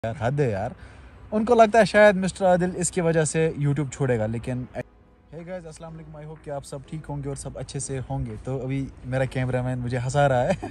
यार हद है यार। उनको लगता है शायद मिस्टर आदिल इसकी वजह से यूट्यूब छोड़ेगा, लेकिन हे गाइस अस्सलाम वालेकुम, आई होप कि आप सब ठीक होंगे और सब अच्छे से होंगे। तो अभी मेरा कैमरामैन मुझे हंसा रहा है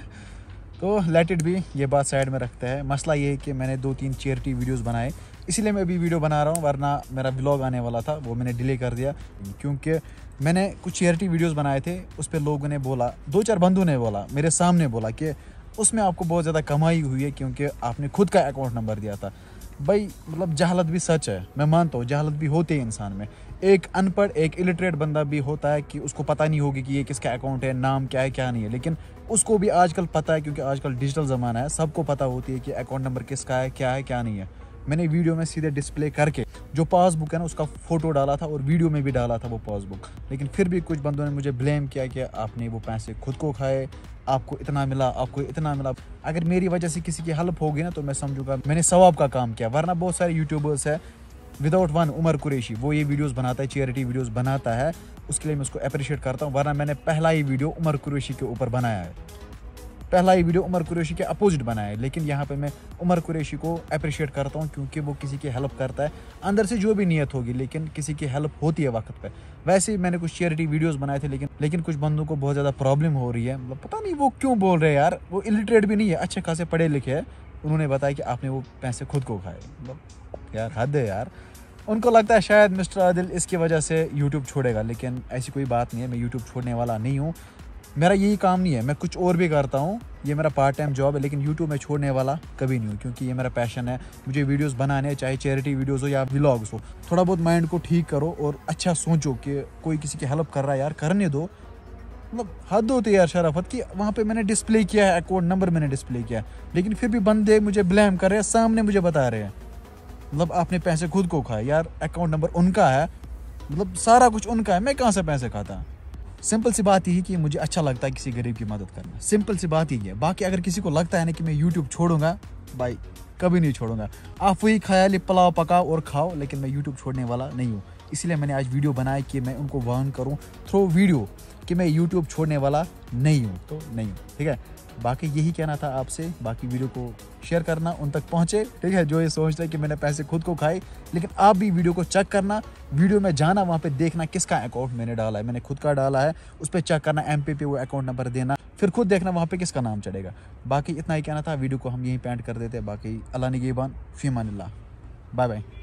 तो लेट इट बी, ये बात साइड में रखते हैं। मसला ये है कि मैंने 2-3 चैरिटी वीडियोस बनाए, इसीलिए मैं अभी वीडियो बना रहा हूँ, वरना मेरा व्लॉग आने वाला था वो मैंने डिले कर दिया। क्योंकि मैंने कुछ चैरिटी वीडियोस बनाए थे, उस पर लोगों ने बोला, 2-4 बंधु ने बोला, मेरे सामने बोला कि उसमें आपको बहुत ज़्यादा कमाई हुई है क्योंकि आपने खुद का अकाउंट नंबर दिया था। भाई मतलब जहालत भी सच है, मैं मानता हूँ जहालत भी होती है इंसान में। एक अनपढ़, एक इलिटरेट बंदा भी होता है कि उसको पता नहीं होगी कि ये किसका अकाउंट है, नाम क्या है क्या नहीं है, लेकिन उसको भी आजकल पता है क्योंकि आजकल डिजिटल ज़माना है, सबको पता होती है कि अकाउंट नंबर किसका है क्या नहीं है। मैंने वीडियो में सीधे डिस्प्ले करके जो पासबुक है ना उसका फ़ोटो डाला था और वीडियो में भी डाला था वो पासबुक, लेकिन फिर भी कुछ बंदों ने मुझे ब्लेम किया कि आपने वो पैसे खुद को खाए, आपको इतना मिला, आपको इतना मिला। अगर मेरी वजह से किसी की हेल्प होगी ना तो मैं समझूंगा मैंने सवाब का काम किया। वरना बहुत सारे यूट्यूबर्स है, विदाउट वन उमर कुरैशी, वो ये वीडियोस बनाता है, चैरिटी वीडियोस बनाता है, उसके लिए मैं उसको अप्रिशिएट करता हूँ। वरना मैंने पहला ही वीडियो उमर कुरैशी के ऊपर बनाया है, पहला ही वीडियो उमर कुरैशी के अपोजिट बनाया है, लेकिन यहाँ पे मैं उमर कुरैशी को अप्रिशिएट करता हूँ क्योंकि वो किसी की हेल्प करता है, अंदर से जो भी नीयत होगी, लेकिन किसी की हेल्प होती है वक्त पे। वैसे ही मैंने कुछ चैरिटी वीडियोस बनाए थे, लेकिन कुछ बंदों को बहुत ज़्यादा प्रॉब्लम हो रही है, मतलब पता नहीं वो क्यों बोल रहे हैं यार। वो इलिटरेट भी नहीं है, अच्छे खासे पढ़े लिखे हैं, उन्होंने बताया कि आपने वो पैसे खुद को खाए। मतलब यार हद है यार। उनको लगता है शायद मिस्टर आदिल इसकी वजह से यूट्यूब छोड़ेगा, लेकिन ऐसी कोई बात नहीं है, मैं यूट्यूब छोड़ने वाला नहीं हूँ। मेरा यही काम नहीं है, मैं कुछ और भी करता हूँ, ये मेरा पार्ट टाइम जॉब है, लेकिन यूट्यूब में छोड़ने वाला कभी नहीं हूँ क्योंकि ये मेरा पैशन है। मुझे वीडियोस बनाने, चाहे चैरिटी वीडियोस हो या व्लॉग्स हो, थोड़ा बहुत माइंड को ठीक करो और अच्छा सोचो कि कोई किसी की हेल्प कर रहा है यार, करने दो। मतलब हद होती है यार शराफत की। वहाँ पे मैंने डिस्प्ले किया है, अकाउंट नंबर मैंने डिस्प्ले किया है, लेकिन फिर भी बंदे मुझे ब्लेम कर रहे हैं, सामने मुझे बता रहे हैं मतलब आपने पैसे खुद को खाए। यार अकाउंट नंबर उनका है, मतलब सारा कुछ उनका है, मैं कहाँ से पैसे खाता। सिंपल सी बात यही कि मुझे अच्छा लगता है किसी गरीब की मदद करना, सिंपल सी बात यही है। बाकी अगर किसी को लगता है ना कि मैं यूट्यूब छोड़ूंगा, भाई कभी नहीं छोड़ूंगा। आप वही ख्याली पुलाव पकाओ और खाओ, लेकिन मैं यूट्यूब छोड़ने वाला नहीं हूँ। इसलिए मैंने आज वीडियो बनाई कि मैं उनको वार्न करूँ थ्रू वीडियो कि मैं यूट्यूब छोड़ने वाला नहीं हूँ, तो नहीं हूँ, ठीक है। बाकी यही कहना था आपसे, बाकी वीडियो को शेयर करना, उन तक पहुँचे, ठीक है। जो ये सोचते हैं कि मैंने पैसे खुद को खाए, लेकिन आप भी वीडियो को चेक करना, वीडियो में जाना, वहाँ पे देखना किसका अकाउंट मैंने डाला है, मैंने खुद का डाला है, उस पर चेक करना, MP पे वो अकाउंट नंबर देना, फिर खुद देखना वहाँ पे किसका नाम चढ़ेगा। बाकी इतना ही कहना था, वीडियो को हम यहीं पेंट कर देते हैं। बाकी अल्लाह निगहबान, फी अमानिल्लाह, बाय बाय।